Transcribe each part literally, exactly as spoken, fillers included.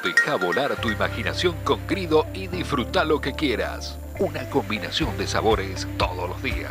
Deja volar tu imaginación con Grido y disfruta lo que quieras. Una combinación de sabores todos los días.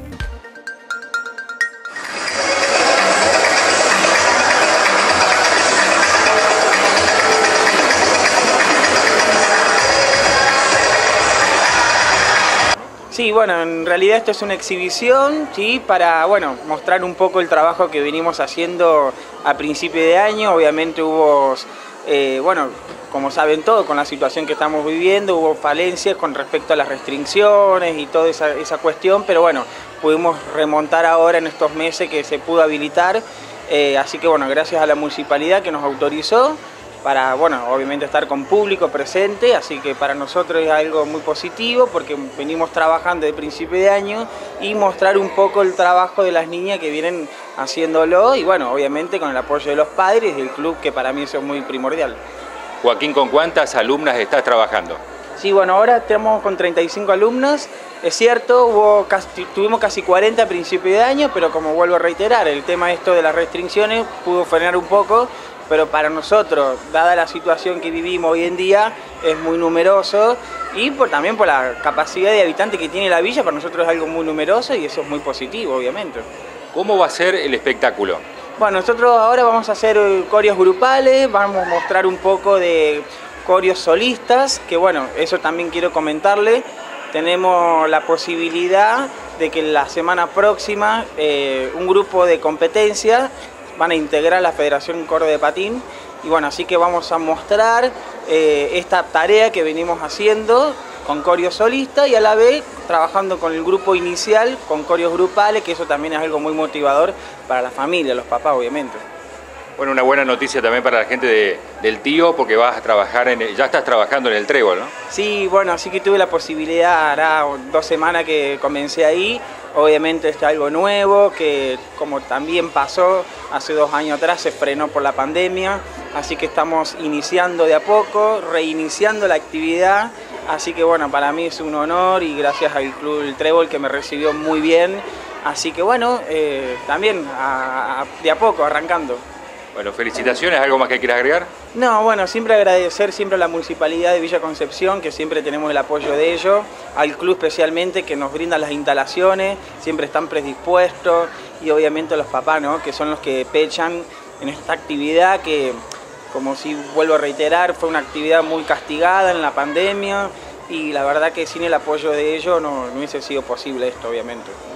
Sí, bueno, en realidad esto es una exhibición, ¿sí? Para, bueno, mostrar un poco el trabajo que venimos haciendo a principio de año. Obviamente hubo, eh, bueno, como saben todos, con la situación que estamos viviendo, hubo falencias con respecto a las restricciones y toda esa, esa cuestión, pero bueno, pudimos remontar ahora en estos meses que se pudo habilitar. Eh, así que bueno, gracias a la municipalidad que nos autorizó para, bueno, obviamente estar con público presente, así que para nosotros es algo muy positivo porque venimos trabajando de principio de año y mostrar un poco el trabajo de las niñas que vienen haciéndolo y bueno, obviamente con el apoyo de los padres y del club, que para mí eso es muy primordial. Joaquín, ¿con cuántas alumnas estás trabajando? Sí, bueno, ahora estamos con treinta y cinco alumnas. Es cierto, hubo casi, tuvimos casi cuarenta a principio de año, pero como vuelvo a reiterar, el tema esto de las restricciones pudo frenar un poco, pero para nosotros, dada la situación que vivimos hoy en día, es muy numeroso y por, también por la capacidad de habitantes que tiene la villa, para nosotros es algo muy numeroso y eso es muy positivo, obviamente. ¿Cómo va a ser el espectáculo? Bueno, nosotros ahora vamos a hacer corios grupales, vamos a mostrar un poco de corios solistas, que bueno, eso también quiero comentarle. Tenemos la posibilidad de que la semana próxima eh, un grupo de competencia van a integrar la Federación Coro de Patín y bueno, así que vamos a mostrar eh, esta tarea que venimos haciendo con corios solistas y a la vez trabajando con el grupo inicial, con corios grupales, que eso también es algo muy motivador para la familia, los papás obviamente. Bueno, una buena noticia también para la gente de, del Tío, porque vas a trabajar en, ya estás trabajando en el Trébol, ¿no? Sí, bueno, así que tuve la posibilidad, hará dos semanas que comencé ahí. Obviamente es algo nuevo, que como también pasó hace dos años atrás, se frenó por la pandemia. Así que estamos iniciando de a poco, reiniciando la actividad. Así que bueno, para mí es un honor y gracias al Club El Trébol que me recibió muy bien. Así que bueno, eh, también a, a, de a poco, arrancando. Bueno, felicitaciones. ¿Algo más que quieras agregar? No, bueno, siempre agradecer siempre a la Municipalidad de Villa Concepción, que siempre tenemos el apoyo de ellos, al club especialmente, que nos brinda las instalaciones, siempre están predispuestos, y obviamente a los papás, ¿no?, que son los que pechan en esta actividad que, como si vuelvo a reiterar, fue una actividad muy castigada en la pandemia, y la verdad que sin el apoyo de ellos no, no hubiese sido posible esto, obviamente.